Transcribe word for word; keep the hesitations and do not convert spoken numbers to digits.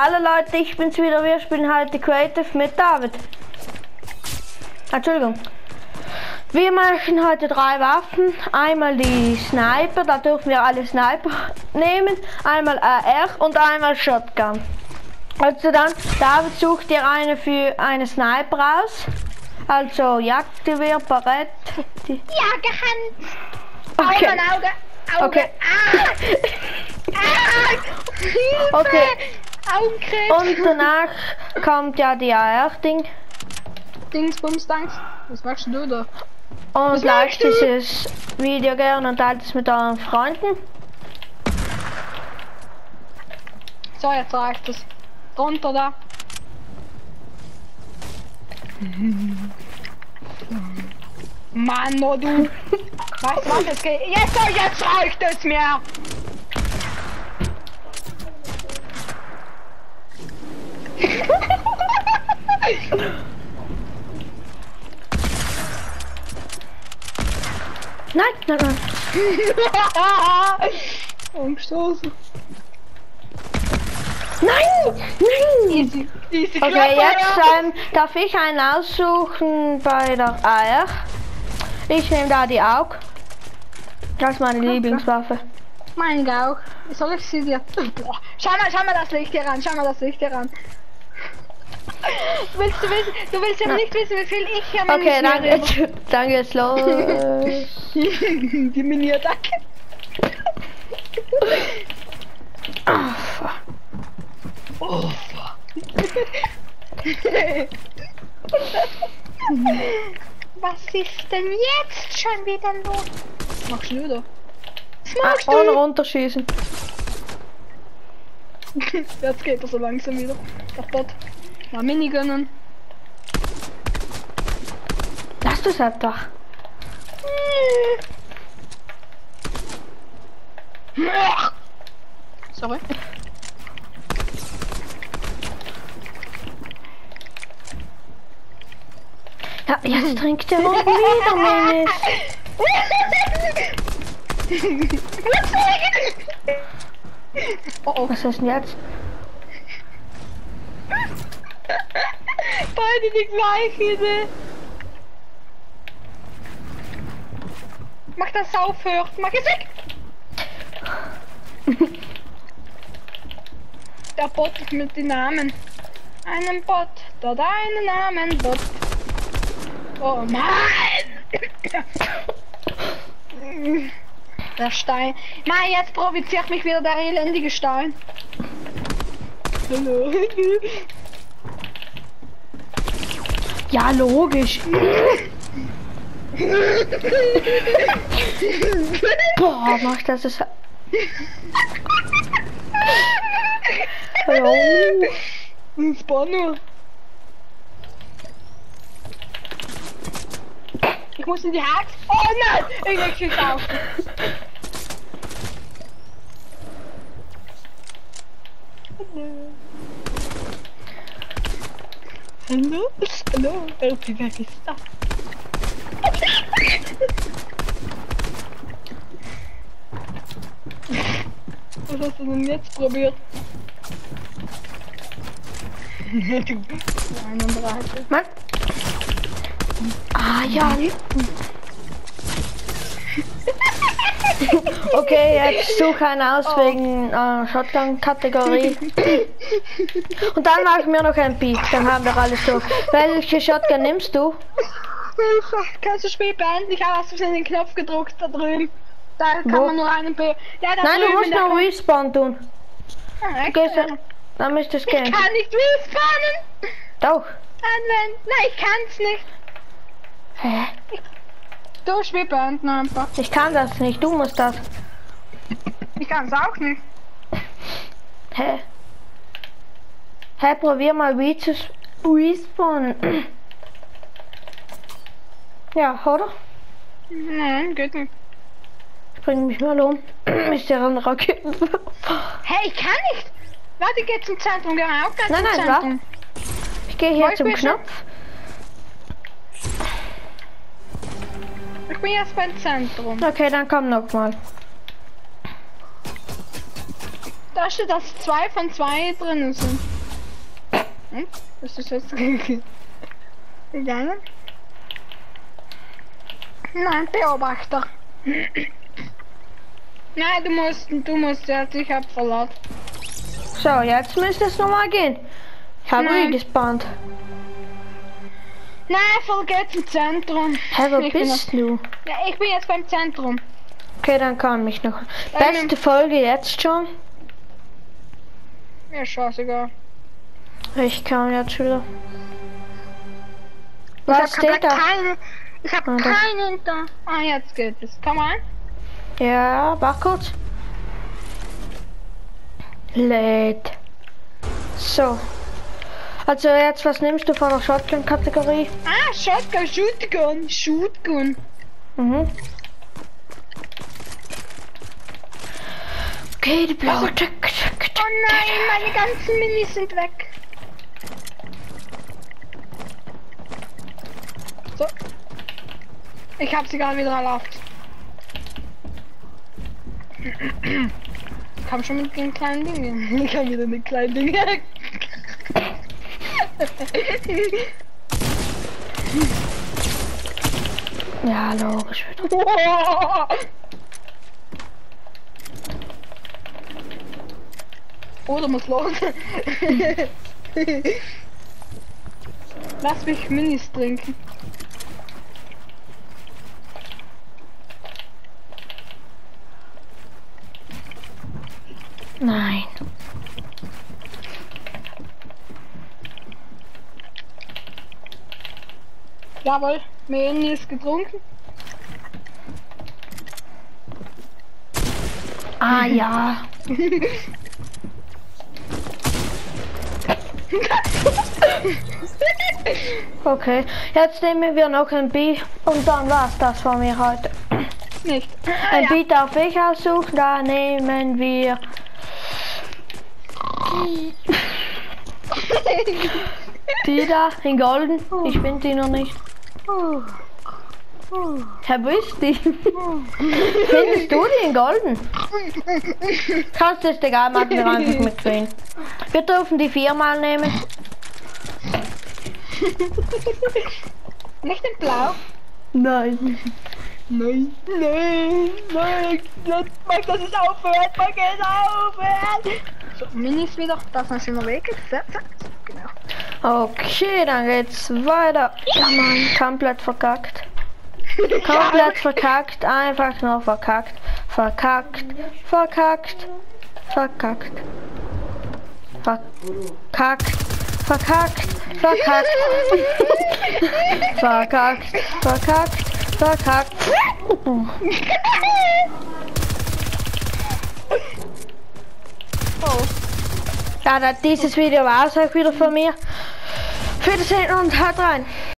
Hallo Leute, ich bin's wieder. Wir spielen heute Creative mit David. Entschuldigung. Wir machen heute drei Waffen. Einmal die Sniper, da dürfen wir alle Sniper nehmen. Einmal A R und einmal Shotgun. Also dann, David sucht dir eine für eine Sniper aus. Also Jagdgewehr, Barett. Die Jagerhand. Okay. Auge, Auge, Auge. Okay. Ah. Ah. Hilfe. Okay. Augenkrebs. Und danach kommt ja die A R-Ding. Dingsbums, Danks. Was machst du da? Und like dieses Video gerne und teilt es mit euren Freunden. So, jetzt reicht es. Drunter da. Mann, oh du. Weißt du was, jetzt geht. Jetzt, oh, jetzt reicht es mir. Nein, nein, nein. Umstoßen. Nein, nein. Easy, easy. Okay, Klapper, jetzt ja. ähm, darf ich einen aussuchen bei der A R. Ich nehme da die A U G. Das ist meine Okay. Lieblingswaffe. Mein Gauch. Soll ich sie dir? Boah. Schau mal, schau mal das Licht hier an. Schau mal das Licht hier an. Willst du wissen? Du willst ja, Ja. nicht wissen, wie viel ich hier Okay, dann minisiere. geht's, dann geht's los. Die Mini-Attacke. Oh, fuck. Oh, was ist denn jetzt schon wieder los? Machst du wieder? Was Ah, machst ohne du? runterschießen. Jetzt geht er so langsam wieder. Der Bot. Mal Mini gönnen. Lass das einfach. Sorry. Ja, jetzt trinkt der Hund wieder, Minis. Oh oh. Was ist denn jetzt? Beide die gleiche Idee. Mach das aufhört. Mach es weg. Der Bot mit den Namen. Einen Bot. Dort einen Namen. Bot. Oh Mann. Der Stein. Mann, jetzt provoziert mich wieder der elendige Stein. Hallo. Ja, logisch. Boah, mach das ist. Hallo. Ein Spawner. Ich muss in die Haxe. Oh nein! Ich leg schieß auf. Hallo? Hallo? Irgendwie, wer ist das? Was hast du denn jetzt probiert? einunddreißig. Mann. Ah ja. Okay, jetzt suche einen aus Oh. wegen äh, Shotgun-Kategorie. Und dann machen wir noch ein Peak, dann haben wir alles durch. Welche Shotgun nimmst du? Kannst du das Spiel beenden? Ich habe aus den Knopf gedruckt da drüben. Da kann Wo? man nur einen P. Ja, da Nein, du drüben musst in der noch Knopf- Respawn tun. Ah, echt? Gehst du, dann müsste es Ich gehen. kann nicht respawnen. Doch. Anwenden. Nein, ich kann's nicht. Hä? Du Spiel beenden einfach. Ich kann das nicht, du musst das. Ich kann's auch nicht. Hä? Hä, probier mal wie zu respawnen. Ja, oder? Nein, geht nicht. Ich bring mich mal um. Ist der ein Raketen? Hey, ich kann nicht. Warte, geh zum Zentrum. Geh mal auch ganz Nein, zum nein, Zentrum. Ich gehe hier Wo zum bist du? Knopf. Ich bin jetzt beim Zentrum. Okay, dann komm noch mal. Da steht, dass zwei von zwei drin sind. Hm? Ist das jetzt gegangen? Nein, Beobachter. Nein, du musst, du musst jetzt, ich hab verlassen. So, jetzt müsste es nochmal gehen. Ich habe Nein. respawned. Nein, voll geht's im Zentrum. Hä, wo Ich bin bist du? Ja, ich bin jetzt beim Zentrum. Okay, dann kann mich noch. Ähm, Beste Folge jetzt schon. Mir scheißegal. Ich kann jetzt wieder. Ich Was hab steht da? keine, ich hab Ah, da. keinen da. Ah, jetzt geht es. Komm mal. Ja, warte kurz. Lädt. So. Also jetzt, was nimmst du von der Shotgun-Kategorie? Ah, Shotgun, Shootgun, Shootgun. Mhm. Okay, die blaue. Also- Oh nein, meine ganzen Minis sind weg. So. Ich hab sie gerade wieder erlaubt. Ich komm schon mit den kleinen Dingen. Ich kann wieder mit kleinen Dingen. Ja, logisch wieder. Oh, da muss los. Lass mich Minis trinken. Nein. Jawohl, Minis getrunken. Ah ja. Okay, jetzt nehmen wir noch ein B und dann war's das von mir heute. Nicht. Ein B darf ich aussuchen, da nehmen wir die da in golden. Ich finde die noch nicht. Herr, wo ist die? Findest du die in golden? Kannst du es egal machen, wir einfach mitgehen. Wir dürfen die viermal nehmen. Nicht in Blau. Nein. Nein, nein, nein, mag, dass es aufhört, mag es aufhört. So, Minis wieder, das ist ein schöner Weg. Genau. Okay, dann geht's weiter. Ja, Mann, komplett verkackt. Komplett verkackt, einfach nur verkackt. Verkackt, verkackt, verkackt. Verkackt, verkackt, verkackt. Verkackt, verkackt, verkackt. Oh. Ja, dieses Video war es auch wieder von mir. Wiedersehen und haut rein.